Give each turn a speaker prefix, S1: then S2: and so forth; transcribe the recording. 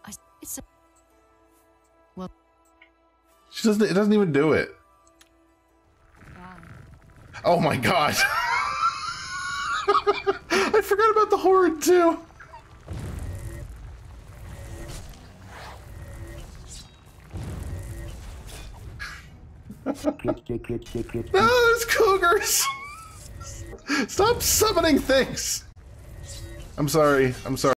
S1: It's a... Well...
S2: She doesn't, it doesn't even do it. Oh my god! I forgot about the horde too! No, there's cougars! Stop summoning things! I'm sorry, I'm sorry.